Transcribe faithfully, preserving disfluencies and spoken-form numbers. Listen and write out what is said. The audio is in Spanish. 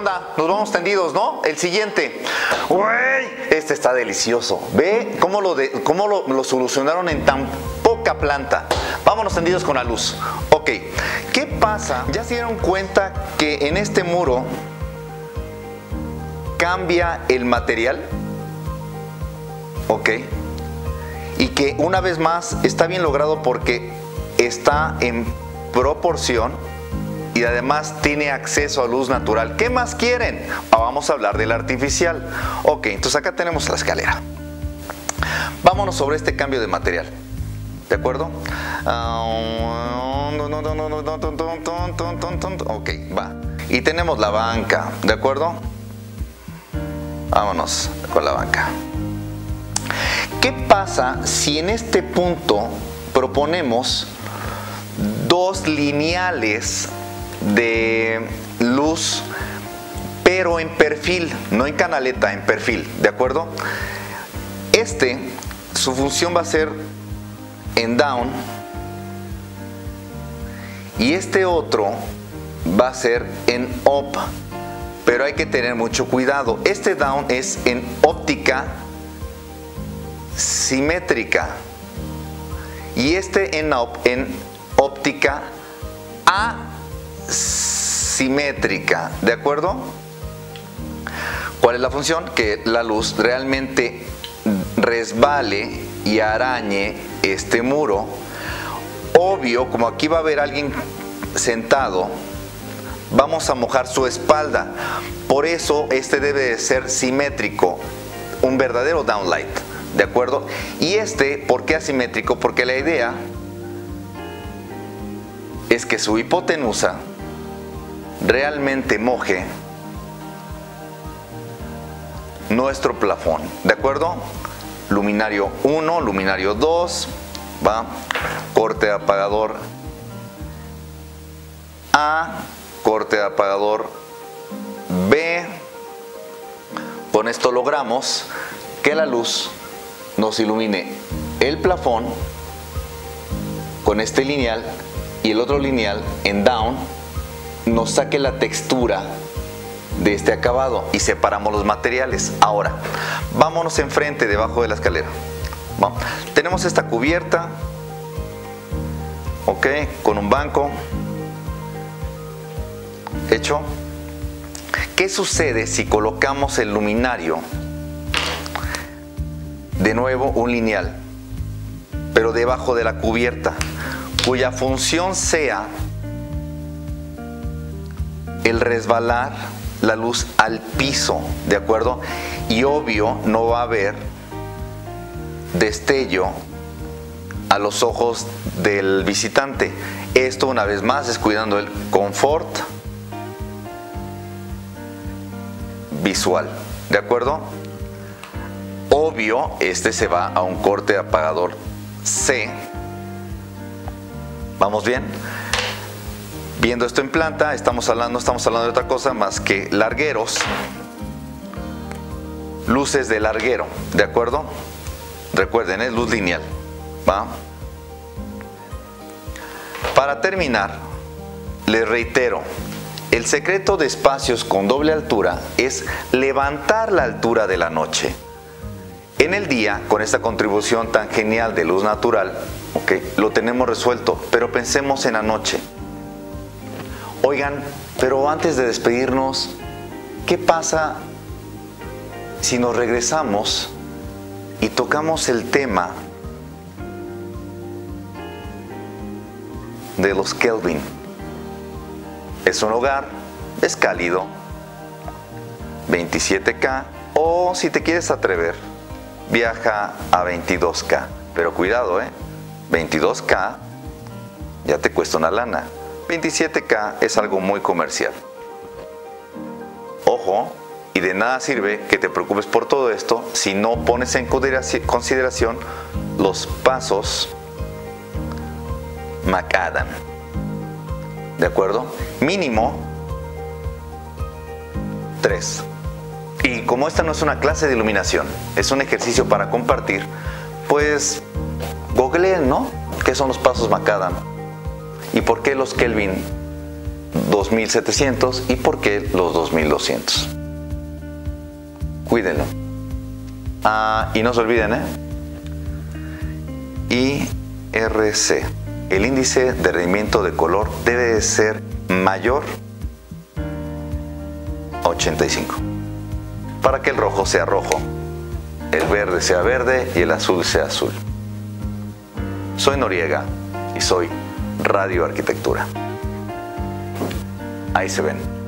onda? Nos vamos tendidos, ¿no? El siguiente. Uy, este está delicioso. Ve cómo lo, de, cómo lo, lo solucionaron en tan poca planta. Vámonos tendidos con la luz. Ok, ¿qué pasa? ¿Ya se dieron cuenta que en este muro cambia el material? Ok. Y que una vez más está bien logrado porque está en proporción y además tiene acceso a luz natural. ¿Qué más quieren? Vamos a hablar del artificial. Ok, entonces acá tenemos la escalera. Vámonos sobre este cambio de material. ¿De acuerdo? Ok, va. Y tenemos la banca. ¿De acuerdo? Vámonos con la banca. ¿Qué pasa si en este punto proponemos dos lineales de luz, pero en perfil, no en canaleta, en perfil, ¿de acuerdo? Este, su función va a ser en down y este otro va a ser en up, pero hay que tener mucho cuidado. Este down es en óptica simétrica y este en up en óptica asimétrica, ¿de acuerdo? ¿Cuál es la función? Que la luz realmente resbale y arañe este muro. Obvio, como aquí va a haber alguien sentado, vamos a mojar su espalda. Por eso este debe de ser simétrico, un verdadero downlight, ¿de acuerdo? Y este, ¿por qué asimétrico? Porque la idea es que su hipotenusa realmente moje nuestro plafón, ¿de acuerdo? Luminario uno, luminario dos, va, corte de apagador A, corte de apagador B. Con esto logramos que la luz nos ilumine el plafón con este lineal y el otro lineal en down nos saque la textura de este acabado y separamos los materiales. Ahora, vámonos enfrente, debajo de la escalera. ¿Va? Tenemos esta cubierta, ok, con un banco hecho. ¿Qué sucede si colocamos el luminario? De nuevo un lineal, pero debajo de la cubierta, cuya función sea el resbalar la luz al piso, ¿de acuerdo? Y obvio no va a haber destello a los ojos del visitante. Esto una vez más es cuidando el confort visual, ¿de acuerdo? Obvio, este se va a un corte de apagador C. ¿Vamos bien? Viendo esto en planta, estamos hablando, estamos hablando de otra cosa más que largueros, luces de larguero, ¿de acuerdo? Recuerden, es luz lineal, ¿va? Para terminar, les reitero, el secreto de espacios con doble altura es levantar la altura de la noche. En el día, con esta contribución tan genial de luz natural, okay, lo tenemos resuelto, pero pensemos en la noche. Oigan, pero antes de despedirnos, ¿qué pasa si nos regresamos y tocamos el tema de los Kelvin? Es un hogar, es cálido, veintisiete K, o si te quieres atrever, viaja a veintidós K. Pero cuidado, ¿eh? veintidós K ya te cuesta una lana. veintisiete K es algo muy comercial. Ojo, y de nada sirve que te preocupes por todo esto si no pones en consideración los pasos McAdam. ¿De acuerdo? Mínimo tres. Y como esta no es una clase de iluminación, es un ejercicio para compartir, pues googleen, ¿no? ¿Qué son los pasos McAdam? ¿Y por qué los Kelvin dos mil setecientos y por qué los dos mil doscientos. Cuídenlo. Ah, y no se olviden, ¿eh? I R C. El índice de rendimiento de color debe de ser mayor a ochenta y cinco. Para que el rojo sea rojo, el verde sea verde y el azul sea azul. Soy Noriega y soy Radio Arquitectura. Ahí se ven.